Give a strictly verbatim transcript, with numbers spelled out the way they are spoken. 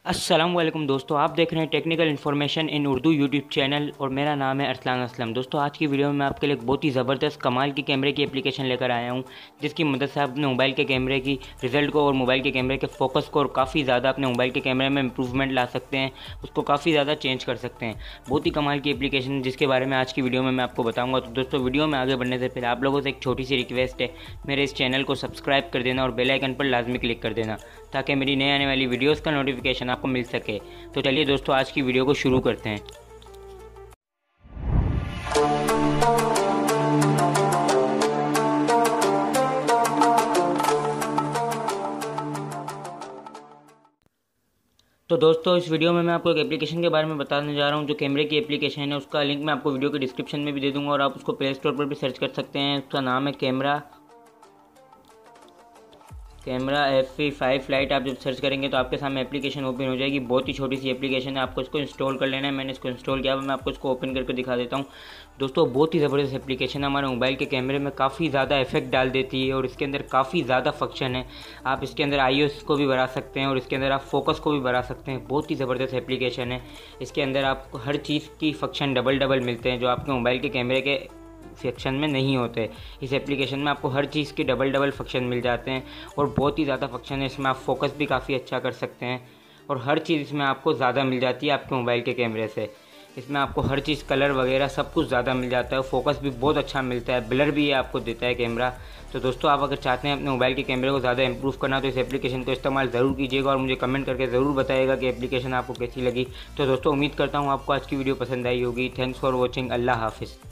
अस्सलाम वालेकुम दोस्तों, आप देख रहे हैं technical information in Urdu YouTube channel और मेरा नाम है अरसलान असलम। दोस्तों, आज की वीडियो में मैं आपके लिए एक बहुत ही ज़बरदस्त कमाल की कैमरे की एप्लीकेशन लेकर आया हूं, जिसकी मदद से आप अपने मोबाइल के कैमरे की रिज़ल्ट को और मोबाइल के कैमरे के फोकस को और काफ़ी ज़्यादा अपने मोबाइल के कैमरे में इंप्रूवमेंट ला सकते हैं, उसको काफ़ी ज़्यादा चेंज कर सकते हैं। बहुत ही कमाल की एप्लीकेशन जिसके बारे में आज की वीडियो में मैं आपको बताऊँगा। तो दोस्तों, वीडियो में आगे बढ़ने से पहले आप लोगों से एक छोटी सी रिक्वेस्ट है, मेरे इस चैनल को सब्सक्राइब कर देना और बेल आइकन पर लाजमी क्लिक कर देना ताकि मेरी नई आने वाली वीडियोज़ का नोटिफिकेशन आपको मिल सके। तो चलिए दोस्तों, आज की वीडियो को शुरू करते हैं। तो दोस्तों, इस वीडियो में मैं आपको एक एप्लीकेशन के बारे में बताने जा रहा हूं जो कैमरे की एप्लीकेशन है। उसका लिंक मैं आपको वीडियो के डिस्क्रिप्शन में भी दे दूंगा और आप उसको प्ले स्टोर पर भी सर्च कर सकते हैं। उसका नाम है camera camera F V five lite. आप जब सर्च करेंगे तो आपके सामने एप्लीकेशन ओपन हो जाएगी। बहुत ही छोटी सी एप्लीकेशन है, आपको इसको इंस्टॉल कर लेना है। मैंने इसको इंस्टॉल किया, मैं आपको इसको ओपन करके दिखा देता हूँ। दोस्तों, बहुत ही ज़बरदस्त एप्लीकेशन है, हमारे मोबाइल के कैमरे में काफ़ी ज़्यादा इफेक्ट डाल देती है और इसके अंदर काफ़ी ज़्यादा फंक्शन है। आप इसके अंदर आई ओ एस को भी बढ़ा सकते हैं और इसके अंदर आप फोकस को भी बढ़ा सकते हैं। बहुत ही ज़बरदस्त एप्लीकेशन है। इसके अंदर आपको हर चीज़ की फंक्शन डबल डबल मिलते हैं जो आपके मोबाइल के कैमरे के सेक्शन में नहीं होते। इस एप्लीकेशन में आपको हर चीज़ के डबल डबल फंक्शन मिल जाते हैं और बहुत ही ज़्यादा फंक्शन है। इसमें आप फोकस भी काफ़ी अच्छा कर सकते हैं और हर चीज़ इसमें आपको ज़्यादा मिल जाती है आपके मोबाइल के कैमरे से। इसमें आपको हर चीज़ कलर वगैरह सब कुछ ज़्यादा मिल जाता है। फोकस भी बहुत अच्छा मिलता है, ब्लर भी ये आपको देता है कैमरा। तो दोस्तों, आप अगर चाहते हैं अपने मोबाइल के कैमरे को ज़्यादा इंप्रूव करना तो इस एप्लीकेशन को इस्तेमाल ज़रूर कीजिएगा और मुझे कमेंट करके ज़रूर बताइएगा कि एप्लीकेशन आपको कैसी लगी। तो दोस्तों, उम्मीद करता हूँ आपको आज की वीडियो पसंद आई होगी। Thanks for watching. अल्लाह हाफिज़।